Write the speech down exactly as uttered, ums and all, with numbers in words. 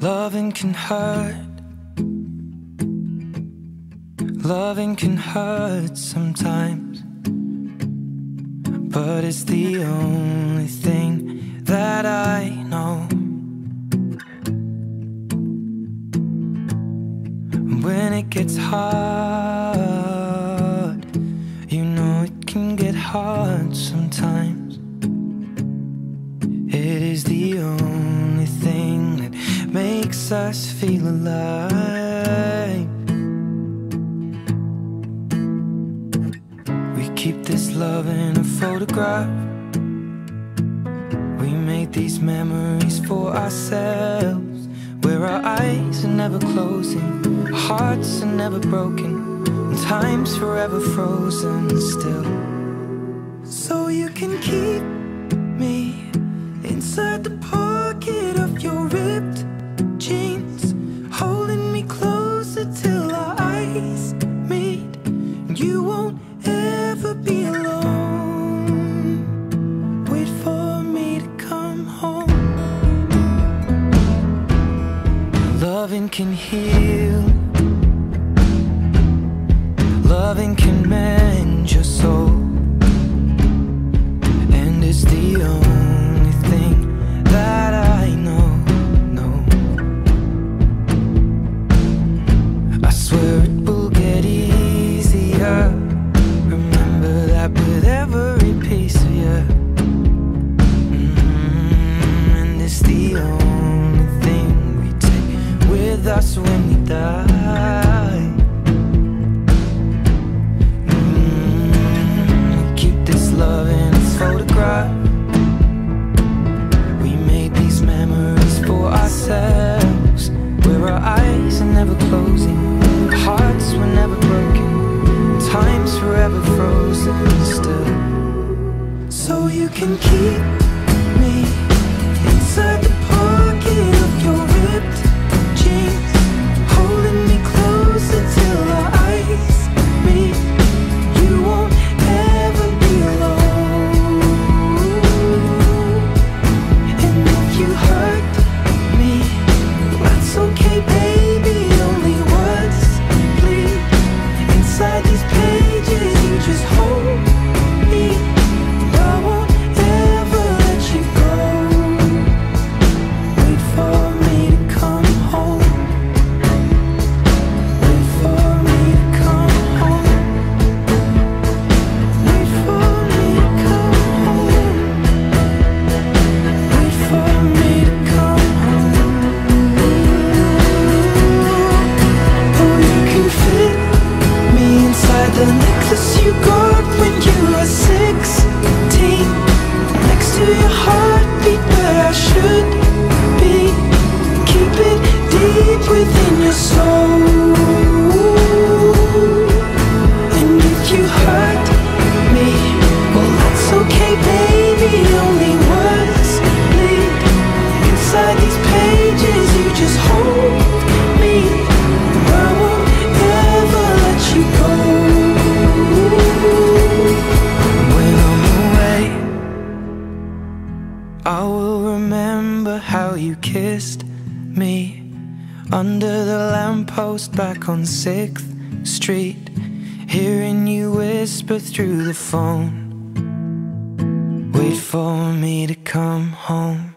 Loving can hurt. Loving can hurt sometimes, but it's the only thing that I know. When it gets hard, you know it can get hard sometimes. It is the only thing that makes us feel alive. We keep this love in a photograph. We made these memories for ourselves, where our eyes are never closing, our hearts are never broken, and time's forever frozen still. So you can keep me inside the pocket of your ripped jeans, holding me closer till our eyes meet. You won't ever be alone. Wait for me to come home. Loving can heal. Loving can mend your soul, and it's the only thing that I know, no. I swear it will get easier. Remember that with every piece of you. Mm-hmm. And it's the only thing we take with us when we die. Mm-hmm. We keep this love in its photograph. Memories for ourselves, where our eyes are never closing, our hearts were never broken, time's forever frozen still. So you can keep me inside the pocket of your ripped jeans, holding me closer till our eyes meet. You won't ever be alone. You hurt me, that's okay, baby. Only words bleed inside these pages. You just hold me. I won't ever let you go. Wait for me to come home. Wait for me to come home. Wait for me to come home. Wait for me to come home. Oh, you can fit me inside the necklace you got when you were sixteen, next to your heartbeat where I should be. Keep it deep within your soul. And if you hurt me, well, that's okay, baby. Only words bleed inside these pages. You just hold me. I won't ever let you go. When I'm away, I will remember how you kissed me under the lamppost back on sixth street, hearing you whisper through the phone. Wait for me to come home.